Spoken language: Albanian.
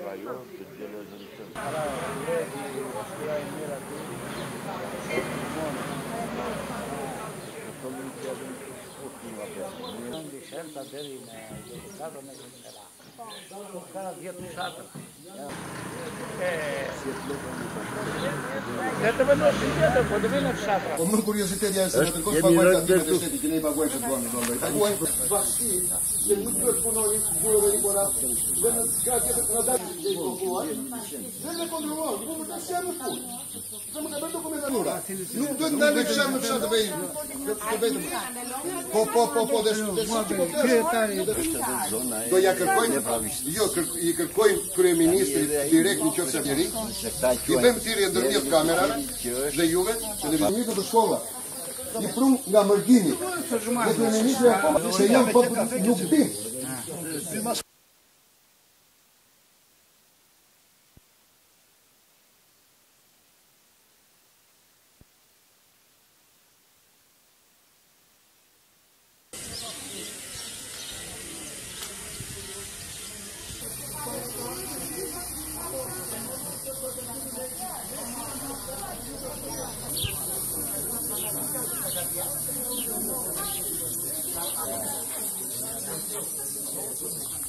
район, где нужен certa dele educada na general. O cara via com chata. Это вы носите, это подвинуть шатра. Omul curiozitatea să ne trecem pe partea de estetică, ne bagoi pe doamne, doamne. Bagoi. Vasi, de mult de spune ori, gură de ora. Vene scace de nada de cocoi. Vene controlul, cum te seamă tu. Să mă găbesc documentura. Nu tot n-am de șamă șată pe ei. Po, de То я какой прем'єр-міністр директ нічого все директ. І бем тирі дернів камера, за юве, телевізійна до школа. І прум на Мальдіні. Де прем'єр-міністр, що я по любим. Thank you.